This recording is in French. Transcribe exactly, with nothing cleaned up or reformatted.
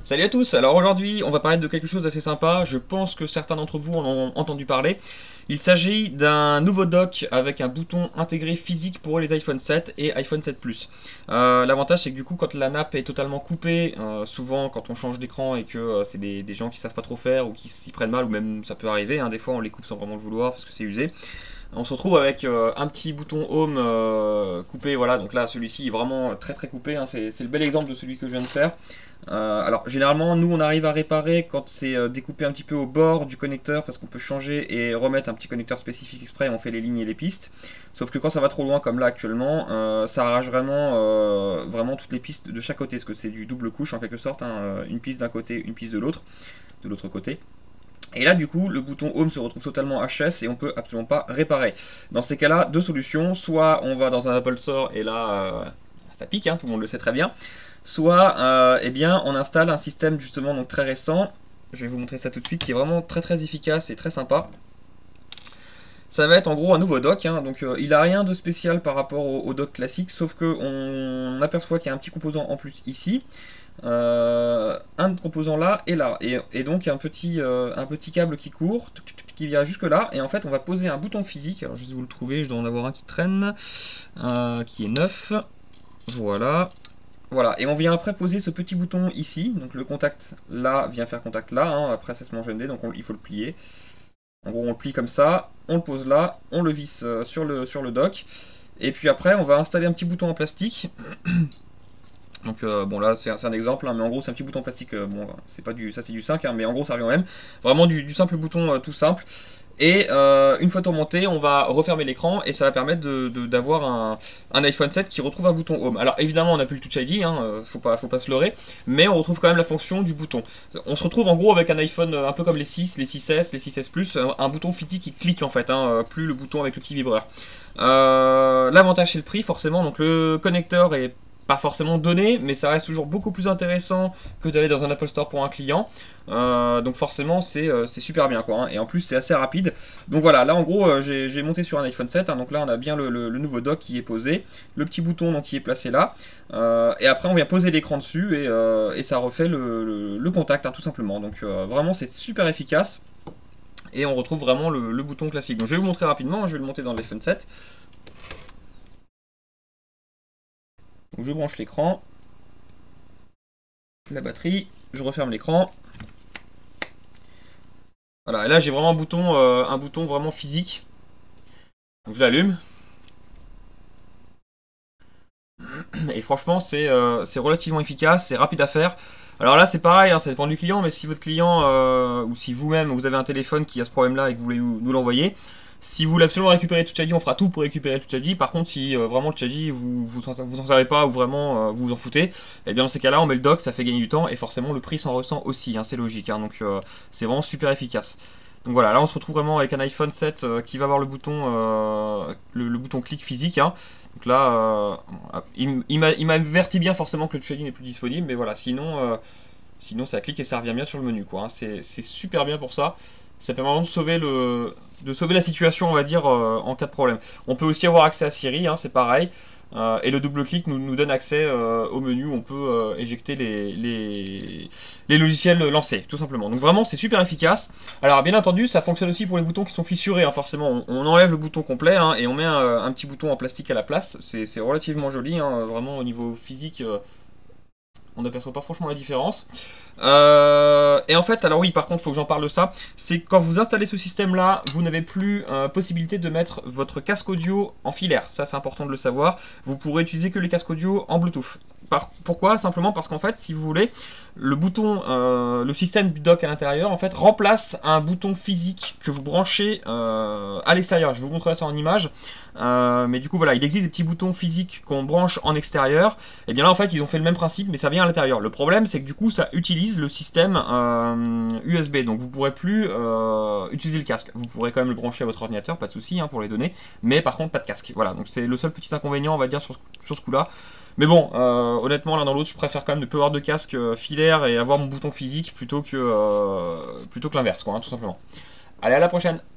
Salut à tous, alors aujourd'hui on va parler de quelque chose d'assez sympa, je pense que certains d'entre vous en ont entendu parler. Il s'agit d'un nouveau dock avec un bouton intégré physique pour les iPhone sept et iPhone sept Plus. Euh, L'avantage c'est que du coup quand la nappe est totalement coupée, euh, souvent quand on change d'écran et que euh, c'est des, des gens qui savent pas trop faire ou qui s'y prennent mal, ou même ça peut arriver, hein, des fois on les coupe sans vraiment le vouloir parce que c'est usé. On se retrouve avec euh, un petit bouton home euh, coupé, voilà, donc là celui-ci est vraiment très très coupé, hein, c'est le bel exemple de celui que je viens de faire. Euh, alors généralement nous on arrive à réparer quand c'est euh, découpé un petit peu au bord du connecteur parce qu'on peut changer et remettre un petit connecteur spécifique exprès, on fait les lignes et les pistes. Sauf que quand ça va trop loin comme là actuellement, euh, ça arrache vraiment, euh, vraiment toutes les pistes de chaque côté, parce que c'est du double couche en quelque sorte, hein, une piste d'un côté, une piste de l'autre, de l'autre côté. Et là du coup le bouton home se retrouve totalement H S et on peut absolument pas réparer. Dans ces cas là, deux solutions, soit on va dans un Apple Store et là euh, ça pique, hein, tout le monde le sait très bien. Soit euh, eh bien, on installe un système justement donc très récent, je vais vous montrer ça tout de suite, qui est vraiment très très efficace et très sympa. Ça va être en gros un nouveau dock, hein, donc euh, il n'a rien de spécial par rapport au, au dock classique, sauf qu'on aperçoit qu'il y a un petit composant en plus ici. Euh, un composant là et là, et, et donc un petit, euh, un petit câble qui court, qui vient jusque là, et en fait on va poser un bouton physique. Alors je vais vous le trouver, je dois en avoir un qui traîne, euh, qui est neuf, voilà. Voilà, et on vient après poser ce petit bouton ici, donc le contact là vient faire contact là, hein, après ça se mange N D, donc on, il faut le plier. En gros on le plie comme ça, on le pose là, on le visse euh, sur, le, sur le dock, et puis après on va installer un petit bouton en plastique. Donc euh, bon là c'est un, un exemple, hein, mais en gros c'est un petit bouton plastique, euh, bon c'est pas du, ça c'est du cinq, hein, mais en gros ça revient au même. Vraiment du, du simple bouton euh, tout simple. Et euh, une fois tourmenté, on va refermer l'écran et ça va permettre d'avoir un, un iPhone sept qui retrouve un bouton Home. Alors évidemment on n'a plus le Touch I D, hein, faut pas, faut pas se leurrer, mais on retrouve quand même la fonction du bouton. On se retrouve en gros avec un iPhone un peu comme les six, les six S, les six S Plus, un bouton physique qui clique en fait, hein, plus le bouton avec le petit vibreur. Euh, L'avantage c'est le prix forcément, donc le connecteur est pas forcément donné, mais ça reste toujours beaucoup plus intéressant que d'aller dans un Apple Store pour un client. Euh, donc forcément c'est euh, super bien quoi, hein. Et en plus c'est assez rapide. Donc voilà, là en gros euh, j'ai monté sur un iPhone sept, hein, donc là on a bien le, le, le nouveau dock qui est posé, le petit bouton donc, qui est placé là, euh, et après on vient poser l'écran dessus et, euh, et ça refait le, le, le contact, hein, tout simplement. Donc euh, vraiment c'est super efficace et on retrouve vraiment le, le bouton classique. Donc je vais vous montrer rapidement, hein, je vais le monter dans l'iPhone sept. Donc je branche l'écran, la batterie, je referme l'écran. Voilà, et là j'ai vraiment un bouton, euh, un bouton vraiment physique. Donc je l'allume. Et franchement c'est euh, relativement efficace, c'est rapide à faire. Alors là c'est pareil, hein, ça dépend du client, mais si votre client, euh, ou si vous-même vous avez un téléphone qui a ce problème là et que vous voulez nous, nous l'envoyer, si vous voulez absolument récupérer le Touch I D, on fera tout pour récupérer le Touch I D. Par contre, si euh, vraiment le Touch I D, vous vous en, vous en savez pas ou vraiment euh, vous vous en foutez, eh bien dans ces cas-là, on met le dock, ça fait gagner du temps et forcément le prix s'en ressent aussi, hein, c'est logique. Hein, donc euh, c'est vraiment super efficace. Donc voilà, là on se retrouve vraiment avec un iPhone sept euh, qui va avoir le bouton, euh, le, le bouton clic physique. Hein. Donc là, euh, il, il m'avertit bien forcément que le Touch I D n'est plus disponible, mais voilà, sinon, euh, sinon ça clique et ça revient bien sur le menu, quoi. Hein. C'est super bien pour ça. Ça permet vraiment de sauver, le, de sauver la situation, on va dire, euh, en cas de problème. On peut aussi avoir accès à Siri, hein, c'est pareil. Euh, et le double-clic nous, nous donne accès euh, au menu où on peut euh, éjecter les, les, les logiciels lancés, tout simplement. Donc vraiment, c'est super efficace. Alors, bien entendu, ça fonctionne aussi pour les boutons qui sont fissurés, hein, forcément. On, on enlève le bouton complet, hein, et on met un, un petit bouton en plastique à la place. C'est relativement joli, hein, vraiment, au niveau physique, euh, on n'aperçoit pas franchement la différence. Euh, et en fait, alors oui, par contre, il faut que j'en parle de ça. C'est quand vous installez ce système-là, vous n'avez plus euh, possibilité de mettre votre casque audio en filaire. Ça, c'est important de le savoir. Vous pourrez utiliser que les casques audio en Bluetooth. Par, pourquoi? Simplement parce qu'en fait, si vous voulez, le bouton, euh, le système du dock à l'intérieur, en fait, remplace un bouton physique que vous branchez euh, à l'extérieur. Je vous montrerai ça en image. Euh, mais du coup, voilà, il existe des petits boutons physiques qu'on branche en extérieur. Et bien là, en fait, ils ont fait le même principe, mais ça vient à l'intérieur. Le problème, c'est que du coup, ça utilise le système euh, U S B. Donc, vous ne pourrez plus euh, utiliser le casque. Vous pourrez quand même le brancher à votre ordinateur, pas de souci, hein, pour les données. Mais par contre, pas de casque. Voilà, donc c'est le seul petit inconvénient, on va dire, sur, sur ce coup-là. Mais bon, euh, honnêtement, l'un dans l'autre, je préfère quand même ne pas avoir de casque euh, filaire et avoir mon bouton physique plutôt que, euh, plutôt que l'inverse, quoi, hein, tout simplement. Allez, à la prochaine!